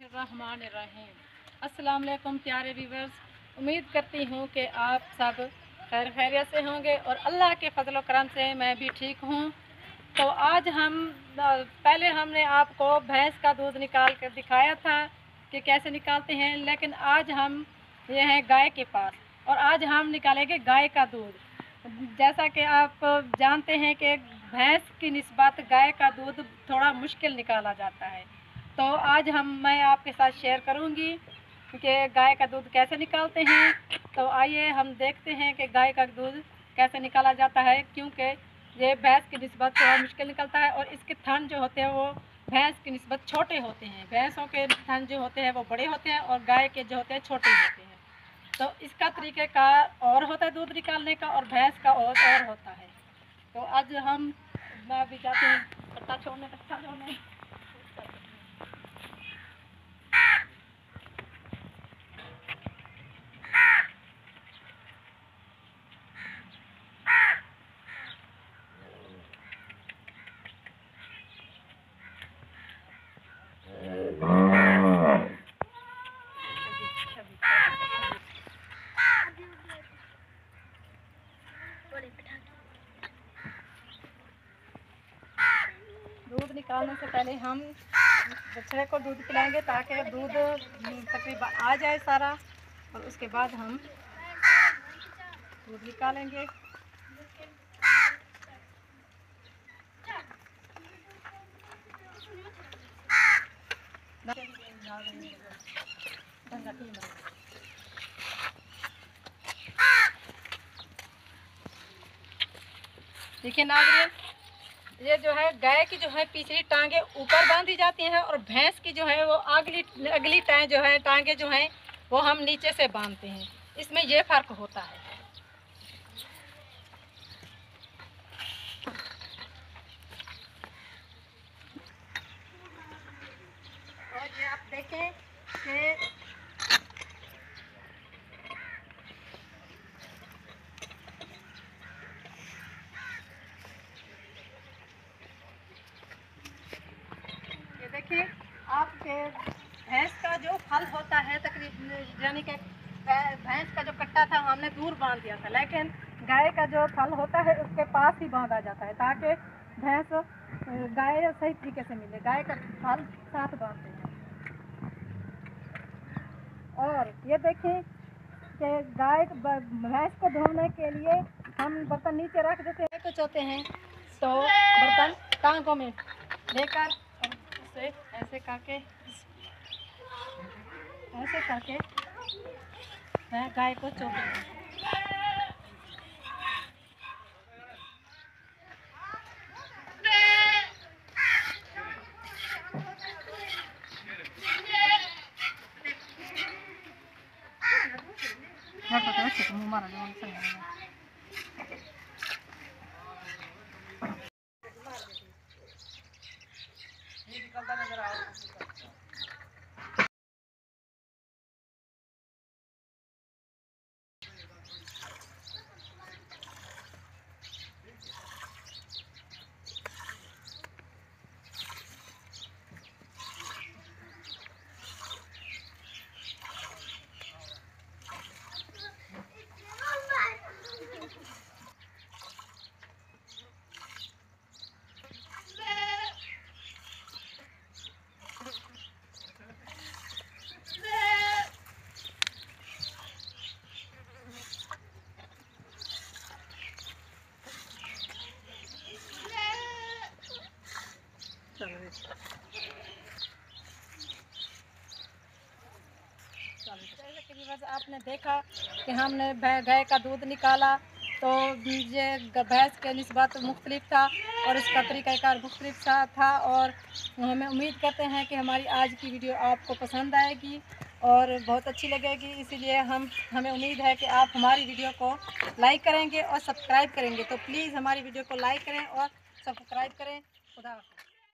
बिस्मिल्लाहिर्रहमानिर्रहीम। अस्सलाम वालेकुम प्यारे व्यूवर्स, उम्मीद करती हूँ कि आप सब खैर खैरियत से होंगे और अल्लाह के फजल करम से मैं भी ठीक हूँ। तो आज पहले हमने आपको भैंस का दूध निकाल कर दिखाया था कि कैसे निकालते हैं, लेकिन आज हम ये हैं गाय के पास और आज हम निकालेंगे गाय का दूध। जैसा कि आप जानते हैं कि भैंस की निस्बत गाय का दूध थोड़ा मुश्किल निकाला जाता है। तो आज मैं आपके साथ शेयर करूंगी कि गाय का दूध कैसे निकालते हैं। तो आइए हम देखते हैं कि गाय का दूध कैसे निकाला जाता है, क्योंकि ये भैंस की निस्बत थोड़ा मुश्किल निकलता है और इसके थन जो होते हैं वो भैंस की निस्बत छोटे होते हैं। भैंसों के थन जो होते हैं वो बड़े होते हैं और गाय के जो होते हैं छोटे होते हैं। तो इसका तरीक़ेकार और होता है दूध निकालने का और भैंस का और होता है। तो आज मैं भी जाती हूँ कट्टा छोड़ने। दूध निकालने से पहले हम बछड़े को दूध पिलाएंगे ताकि दूध तकरीबन आ जाए सारा, और उसके बाद हम दूध निकालेंगे। देखिए नाज़रीन, ये जो है गाय की जो है पिछली टांगे ऊपर बांधी जाती हैं और भैंस की जो है वो अगली टांगे जो हैं वो हम नीचे से बांधते हैं। इसमें ये फ़र्क होता है। और ये आप देखें कि देखिए आपके भैंस का जो फल होता है तकरीबन, यानी कि भैंस का जो कट्टा था हमने दूर बांध दिया था, लेकिन गाय का जो फल होता है उसके पास ही बांधा जाता है ताकि गाय सही तरीके से मिले। गाय का फल साथ बांधते हैं। और ये देखें कि भैंस को धोने के लिए हम बर्तन नीचे रख देते हैं। कुछ होते हैं तो बर्तन टांगों में लेकर ऐसे करके मैं गाय को चोती हूँ। आपने देखा कि हमने गाय का दूध निकाला तो ये भैंस के निस्बत मुख्तलिफ था और इसका तरीक़ाकार मुख्तलिफ था। और हमें उम्मीद करते हैं कि हमारी आज की वीडियो आपको पसंद आएगी और बहुत अच्छी लगेगी। इसीलिए हमें उम्मीद है कि आप हमारी वीडियो को लाइक करेंगे और सब्सक्राइब करेंगे। तो प्लीज़ हमारी वीडियो को लाइक करें और सब्सक्राइब करें। खुदा हाफ़िज़।